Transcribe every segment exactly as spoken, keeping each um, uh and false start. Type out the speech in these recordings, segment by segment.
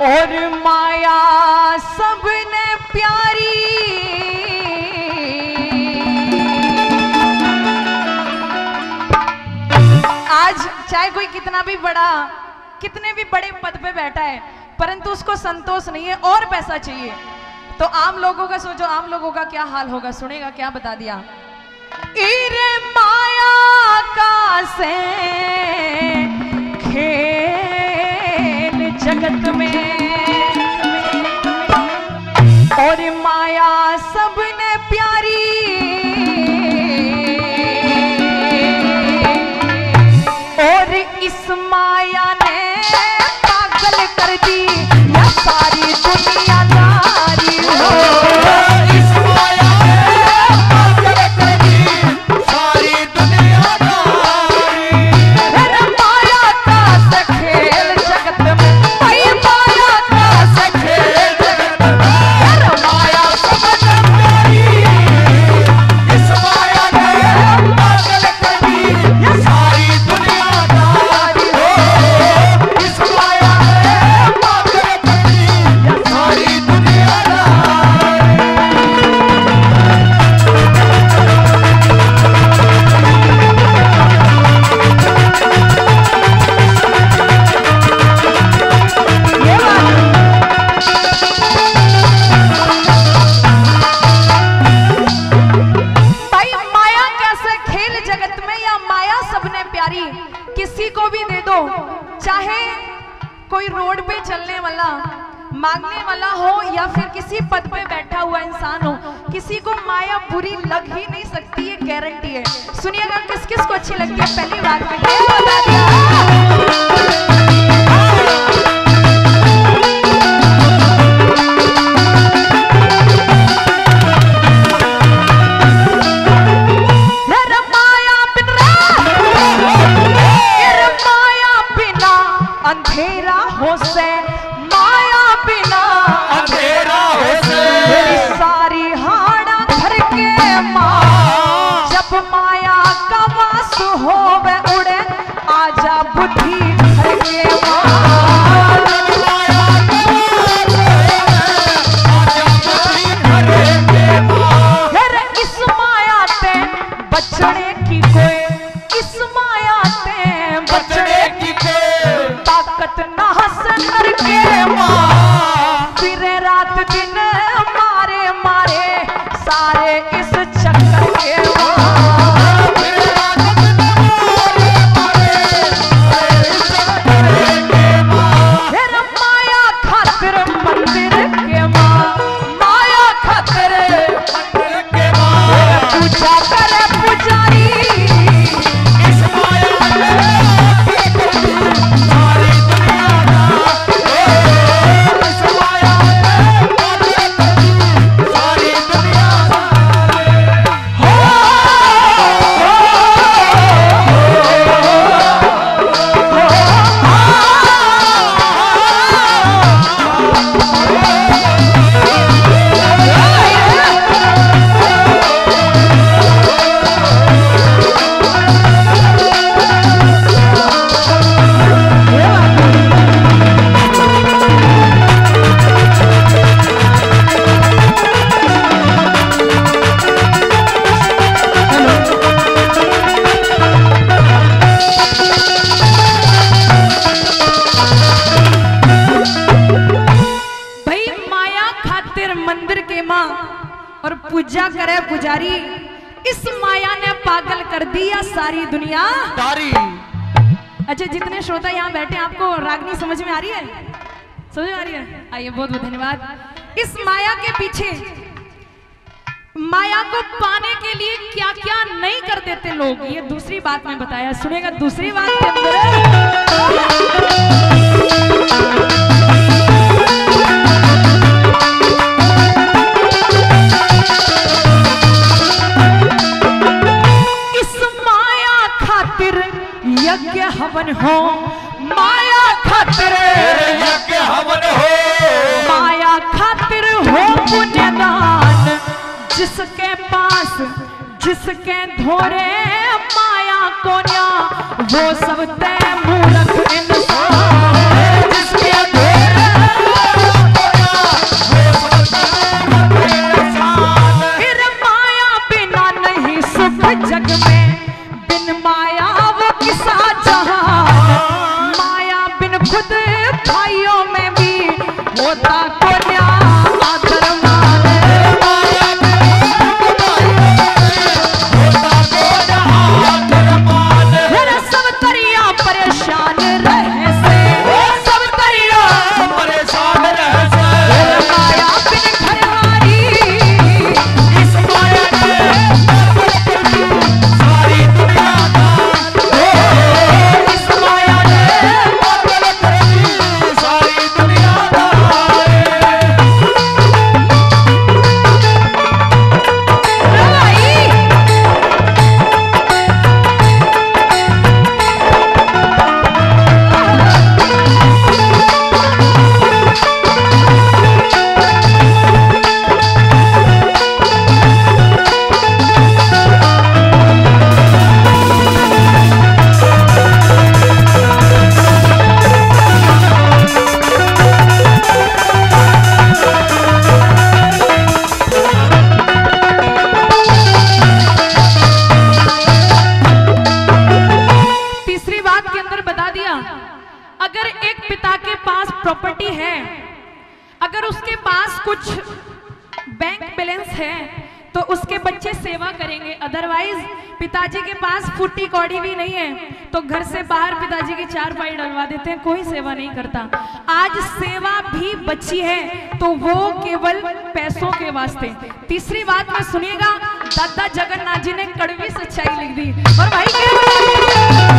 और माया सबने प्यारी, आज चाहे कोई कितना भी बड़ा, कितने भी बड़े पद पे बैठा है, परंतु उसको संतोष नहीं है और पैसा चाहिए, तो आम लोगों का सोचो, आम लोगों का क्या हाल होगा। सुनेगा क्या बता दिया, इरे माया का से खेल जगत में, और माया सबने प्यारी, और इस माया ने पागल कर दी या सारी दुनियादारी हो। इस माया ने पागल कर दी सारी दुनियादारी, माया का से खेल जगत में, भाई माया का से खेल जगत में, माया सबने प्यारी, इस माया ने पागल कर दी या सारी दुनियादारी हो। इस माया ने पागल कर दी या सारी दुनियादारी। ये भाई माया कैसे खेल जगत में, या माया सबने प्यारी, किसी को भी दे दो, चाहे कोई रोड पे चलने वाला, मांगने वाला हो, या फिर किसी पद पे बैठा हुआ इंसान हो, किसी को माया बुरी लग ही नहीं सकती, ये गारंटी है। सुनिएगा किस किस को अच्छी लगती है, पहली बात में ये बता दिया। अंधेरा हो से माया बिना, अंधेरा हो से मेरी सारी हाड़ा धर के माँ, जब माया का वास हो वे उड़े आजा बुद्धि धर के माँ, माया का वास आजा बुद्धि धर के माँ। फिर इस माया ते बचने की कोई, इस माया ते बचने की कोई ताकत ना हसन करके माँ, फिर रात दिन मारे मारे सारे इस चक्कर के माँ, फिर रात दिन मारे मारे सारे इस चक्कर के माँ। फिर माया खातिर मंदिर के माँ, माया खातिर मंदिर के माँ, पूजा करे पुजारी, इस माया ने सारी पूजा करे पुजारी, इस माया ने पागल कर दिया सारी दुनिया दारी। अच्छा, जितने श्रोता यहाँ बैठे आपको रागनी समझ में आ रही है? समझ में आ रही है? आइए, बहुत बहुत धन्यवाद। इस माया के पीछे, माया को पाने के लिए क्या क्या नहीं कर देते लोग, ये दूसरी बात में बताया। सुनेगा दूसरी बात के अंदर यज्ञ हवन हो, माया खातिर यज्ञ हवन हो, माया खातिर हो पुण्यदान, जिसके पास जिसके धोरे माया को न्या, वो सब तय मूर्ख इंसान, जिसके धोरे होता कोन्या आदर माने मेरे सब तरिया परेशान रहे से सब तरिया परेशान रहे से माया बिन घरवारी इस माया ने सारी दुनिया इस माया ने पागल कर दी सारी दुनिया अगर एक पिता के पास प्रॉपर्टी है, अगर उसके पास कुछ बैंक बैलेंस है तो उसके बच्चे सेवा करेंगे। अदरवाइज पिताजी के पास फुट्टी कौड़ी भी नहीं है तो घर से बाहर पिताजी की चार पाई डलवा देते हैं, कोई सेवा नहीं करता। आज सेवा भी बची है तो वो केवल पैसों के वास्ते। तीसरी बात में सुनिएगा, दादा जगन्नाथ जी ने कड़वी सच्चाई लिख दी और भाई क्या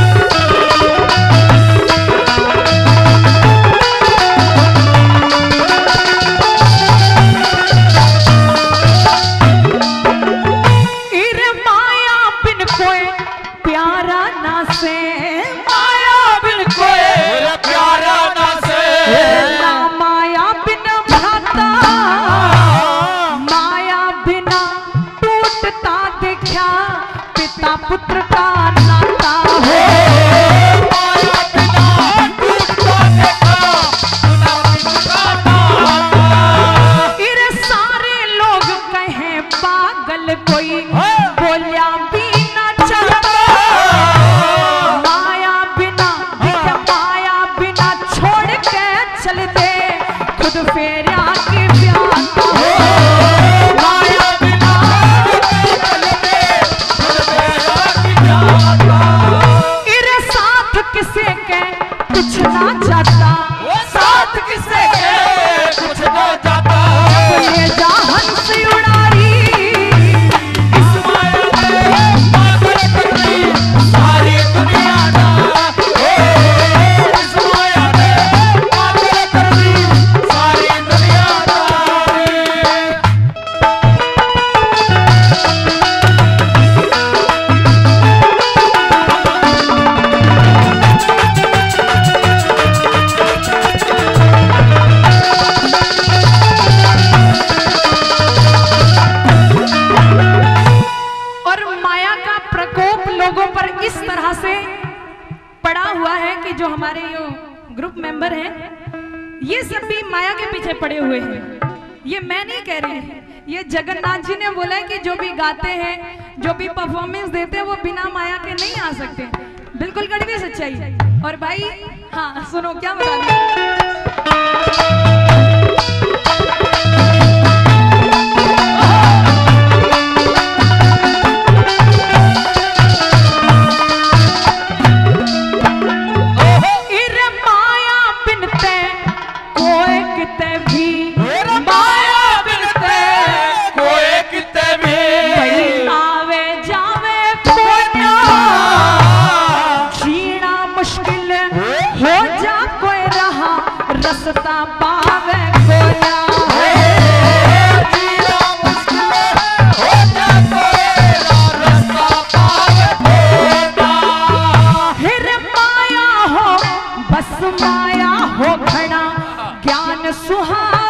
पुत्र का नाता हो माया बिना टूटता देखा सुना पिता नाता। इरे सारे लोग कहें पागल कोई बोलिया भी ना चलता। माया बिना माया बिना छोड़ के चल दे खुद फेरा के प्यार हो माया बिना चल दे इरे साथ किसे के कुछ ना जाता, वो साथ किसे के कुछ ना जाता। ले जा हंस उड़ारी इस माया ने पागल कर दी सारी दुनिया ना। इस माया ने पागल कर दी सारी दुनिया ना। लोगों पर इस तरह से पड़ा हुआ है कि जो हमारे ये ग्रुप मेंबर हैं ये सब भी माया के पीछे पड़े हुए हैं। ये मैं नहीं कह रही, ये जगन्नाथ जी ने बोला है कि जो भी गाते हैं, जो भी परफॉर्मेंस देते हैं वो बिना माया के नहीं आ सकते। बिल्कुल कड़वी सच्चाई। और भाई हाँ सुनो क्या बता रही रस्ता पावे कोया जीना मुश्किल हो जा कोयला रास्ता पावे कोयला। फिर माया हो बस माया हो खड़ा ज्ञान सुहा